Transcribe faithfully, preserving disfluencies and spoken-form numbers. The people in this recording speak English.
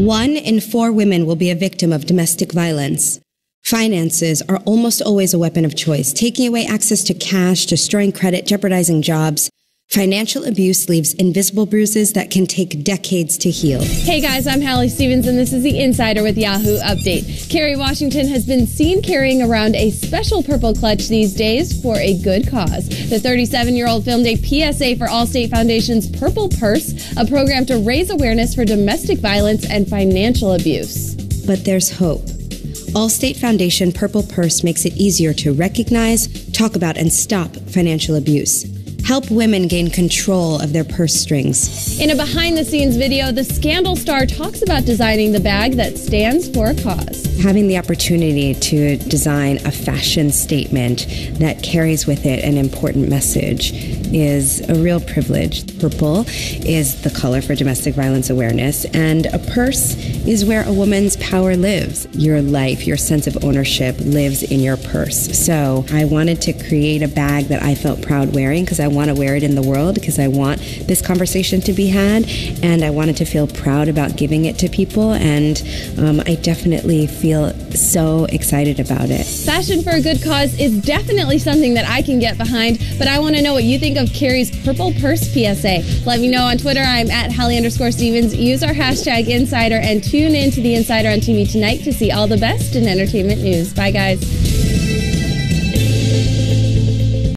One in four women will be a victim of domestic violence. Finances are almost always a weapon of choice, taking away access to cash, destroying credit, jeopardizing jobs. Financial abuse leaves invisible bruises that can take decades to heal. Hey guys, I'm Hallie Stevens, and this is The Insider with Yahoo Update. Kerry Washington has been seen carrying around a special purple clutch these days for a good cause. The thirty-seven-year-old filmed a P S A for Allstate Foundation's Purple Purse, a program to raise awareness for domestic violence and financial abuse. But there's hope. Allstate Foundation Purple Purse makes it easier to recognize, talk about, and stop financial abuse. Help women gain control of their purse strings. In a behind-the-scenes video, the Scandal star talks about designing the bag that stands for a cause. Having the opportunity to design a fashion statement that carries with it an important message is a real privilege. Purple is the color for domestic violence awareness, and a purse is where a woman's power lives. Your life, your sense of ownership lives in your purse. So I wanted to create a bag that I felt proud wearing because I want to wear it in the world, because I want this conversation to be had, and I wanted to feel proud about giving it to people, and um, I definitely feel so excited about it. Fashion for a good cause is definitely something that I can get behind, but I want to know what you think of Kerry's Purple Purse P S A. Let me know on Twitter. I'm at Hallie underscore Stevens. Use our hashtag Insider and tune in to The Insider on T V tonight to see all the best in entertainment news. Bye, guys.